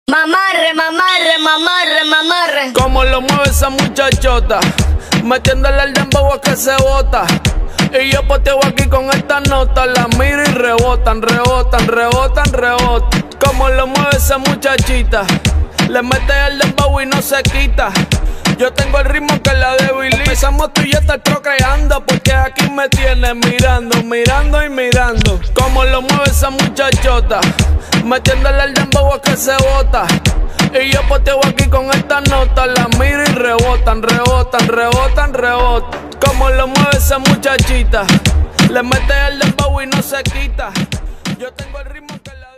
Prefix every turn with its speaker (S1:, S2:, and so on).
S1: Mamarre, mamarre, mamarre, mamarre.
S2: Como lo mueve esa muchachota, metiéndole el dembow a que se bota. Y yo poteo aquí con esta nota, la miro y rebotan, rebotan, rebotan, rebotan. Como lo mueve esa muchachita, le mete el dembow y no se quita. Yo tengo el ritmo que la debilita. Empezamos tú y yo estar procreando, porque aquí me tienes mirando, mirando y mirando. Como lo mueve esa muchachota, metiéndole el dembow a que se bota. Y yo poteo aquí con esta nota, la miro y rebotan, rebotan, rebotan, rebotan. Como lo mueve esa muchachita, le mete el dembow y no se quita. Yo tengo el ritmo que la